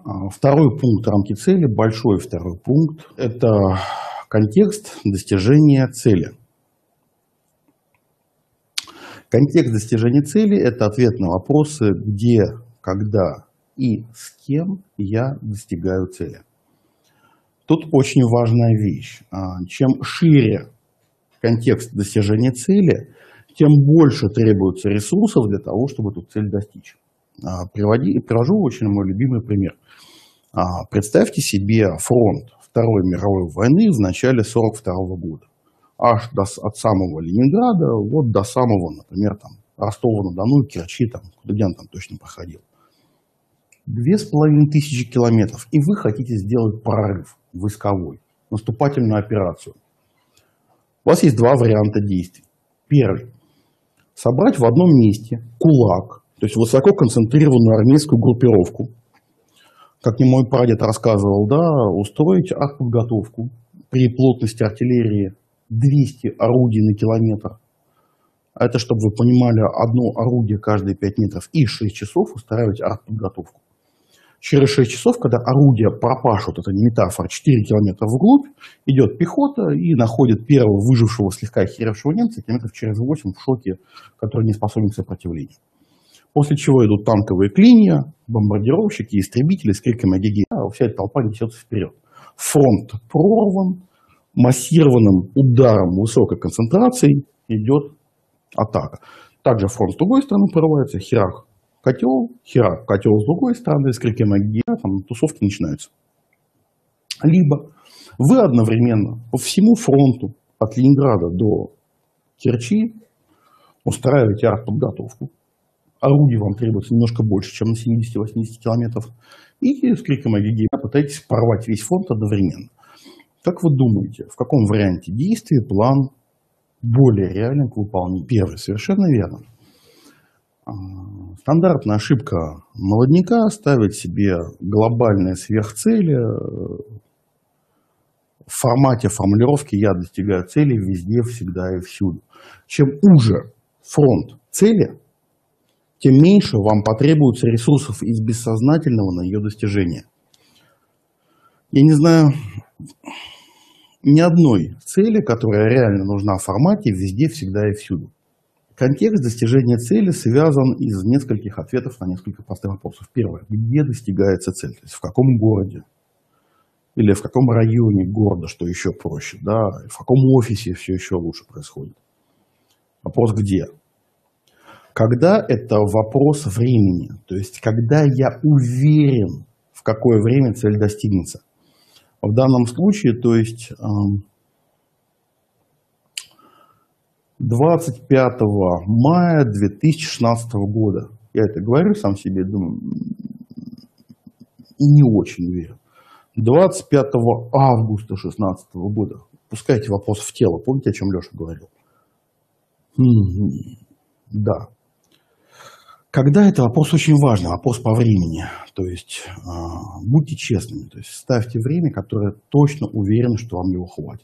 Второй пункт рамки цели, большой второй пункт, это контекст достижения цели. Контекст достижения цели – это ответ на вопросы, где, когда и с кем я достигаю цели. Тут очень важная вещь. Чем шире контекст достижения цели, тем больше требуется ресурсов для того, чтобы эту цель достичь. Привожу очень мой любимый пример. Представьте себе фронт Второй мировой войны в начале 1942 года. Аж от самого Ленинграда вот до самого, например, там, Ростова-на-Дону, Керчи, там, где он там точно проходил. 2500 километров. И вы хотите сделать прорыв войсковой, наступательную операцию. У вас есть два варианта действий. Первый. Собрать в одном месте кулак, то есть высоко концентрированную армейскую группировку. Как мне мой прадед рассказывал, да, устроить артподготовку при плотности артиллерии 200 орудий на километр. Это, чтобы вы понимали, одно орудие каждые 5 метров. И 6 часов устраивать артподготовку. Через 6 часов, когда орудия пропашут, это не метафора, 4 километра вглубь, идет пехота и находит первого выжившего, слегка охеревшего немца километров через 8 в шоке, который не способен к сопротивлению. После чего идут танковые клинья, бомбардировщики, истребители с криками «Эгегей». Вся эта толпа несется вперед. Фронт прорван, массированным ударом высокой концентрации идет атака. Также фронт с другой стороны прорывается, херах котел с другой стороны, с криками «Эгегей», там тусовки начинаются. Либо вы одновременно по всему фронту от Ленинграда до Керчи устраиваете артподготовку. Орудий вам требуется немножко больше, чем на 70-80 километров. И с криком «Эгегей» пытаетесь порвать весь фронт одновременно. Как вы думаете, в каком варианте действия план более реален к выполнению? Первый, совершенно верно. Стандартная ошибка молодняка ставить себе глобальные сверхцели в формате формулировки «я достигаю цели везде, всегда и всюду». Чем уже фронт цели, тем меньше вам потребуется ресурсов из бессознательного на ее достижение. Я не знаю ни одной цели, которая реально нужна в формате везде, всегда и всюду. Контекст достижения цели связан из нескольких ответов на несколько простых вопросов. Первое. Где достигается цель? То есть в каком городе? Или в каком районе города, что еще проще? Да? В каком офисе все еще лучше происходит? Вопрос где? Когда это вопрос времени, то есть когда я уверен, в какое время цель достигнется. В данном случае, то есть 25 мая 2016 года. Я это говорю сам себе, думаю, не очень уверен. 25 августа 2016 года. Пускайте вопрос в тело. Помните, о чем Леша говорил? Да. Когда это вопрос очень важный, вопрос по времени. То есть будьте честными. То есть ставьте время, которое точно уверены, что вам его хватит.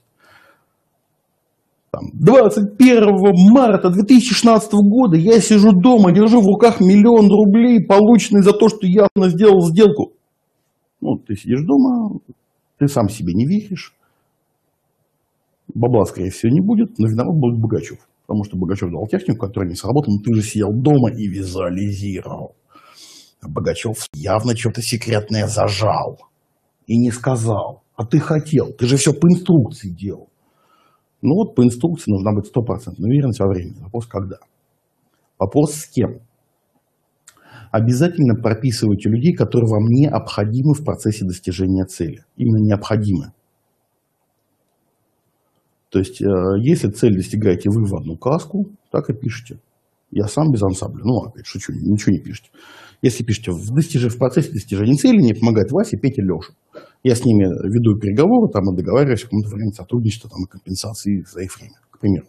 21 марта 2016 года я сижу дома, держу в руках 1 000 000 рублей, полученные за то, что я сделал сделку. Ну, ты сидишь дома, ты сам себе не веришь. Бабла, скорее всего, не будет, но виноват будет Богачев. Потому что Богачев дал технику, которая не сработала, но ты же сидел дома и визуализировал. А Богачев явно что-то секретное зажал и не сказал. А ты хотел, ты же все по инструкции делал. Ну вот по инструкции нужна быть 100% уверенность во времени. Вопрос когда? Вопрос с кем? Обязательно прописывайте людей, которые вам необходимы в процессе достижения цели. Именно необходимы. То есть, если цель достигаете вы в одну каску, так и пишите. Я сам без ансамбля. Ну, опять шучу, ничего не пишите. Если пишете в процессе достижения цели, мне помогает Вася, Петя, Леша. Я с ними веду переговоры, там и договариваюсь о каком-то варианте сотрудничества, там, и компенсации за их время, к примеру.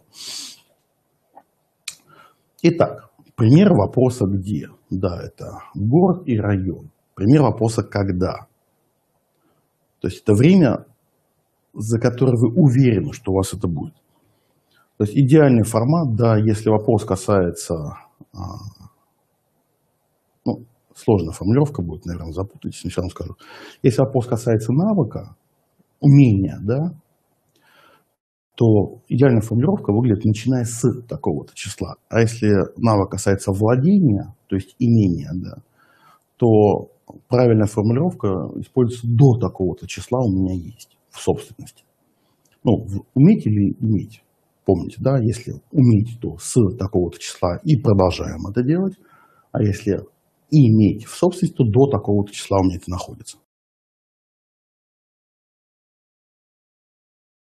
Итак, пример вопроса где? Да, это город и район. Пример вопроса когда? То есть это время, за которое вы уверены, что у вас это будет. То есть идеальный формат, да, если вопрос касается сложная формулировка будет, наверное, запутаетесь, но все равно скажу. Если вопрос касается навыка, умения, да, то идеальная формулировка выглядит начиная с такого-то числа. А если навык касается владения, то есть имения, да, то правильная формулировка используется до такого-то числа у меня есть в собственности. Ну, уметь или иметь. Помните, да, если уметь, то с такого-то числа и продолжаем это делать. А если иметь в собственности, то до такого-то числа у меня это находится.